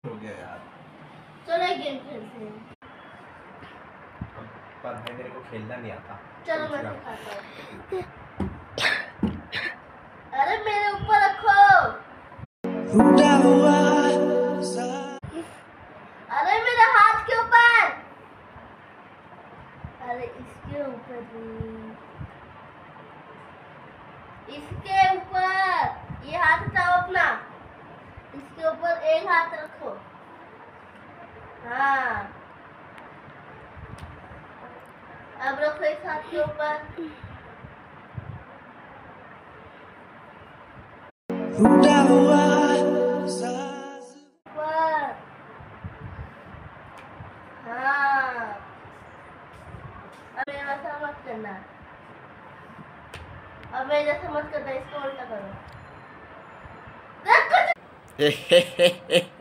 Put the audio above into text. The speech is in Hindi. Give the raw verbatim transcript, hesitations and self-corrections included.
हो गया यार। चलो एक गेम खेलते हैं। पर भाई मेरे को खेलना नहीं आता। चलो मैं सिखाता हूँ। अरे मेरे ऊपर रखो। अरे मेरे हाथ के ऊपर। अरे इसके ऊपर भी, इसके ऊपर। ये हाथ उठाओ अपना, इसके ऊपर एक हाथ रखो। हाँ, अब रखो इस हाथ के ऊपर। हाँ, अब मेरे वैसा मत करना। अब मेरे जैसा मत करना, इसको उल्टा करो।